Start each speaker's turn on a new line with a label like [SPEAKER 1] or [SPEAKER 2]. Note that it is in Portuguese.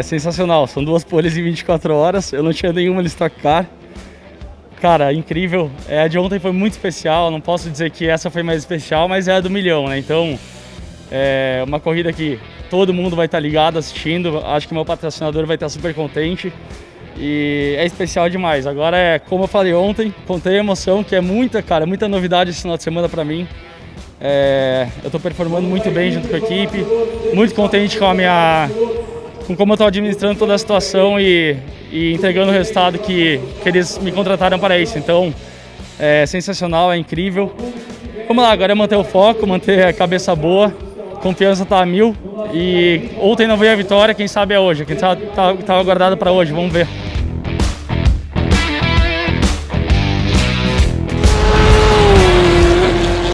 [SPEAKER 1] sensacional, são 2 poles em 24 horas, eu não tinha nenhuma no Stock Car. Cara, incrível, a de ontem foi muito especial, não posso dizer que essa foi mais especial, mas é a do milhão, né? Então, é uma corrida que todo mundo vai estar ligado assistindo, acho que meu patrocinador vai estar super contente e é especial demais. Agora, como eu falei ontem, contei a emoção, que é muita novidade esse final de semana para mim. Eu estou performando muito bem junto com a equipe, muito contente com como eu estou administrando toda a situação e entregando o resultado que eles me contrataram para isso. Então, é sensacional, é incrível. Vamos lá, agora é manter o foco, manter a cabeça boa, confiança tá a 1000 e ontem não veio a vitória, quem sabe é hoje, quem sabe tá guardado para hoje, vamos ver.